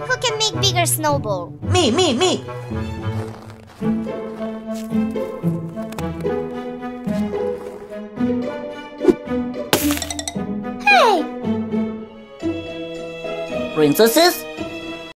Who can make bigger snowball? Me. Hey! Princesses,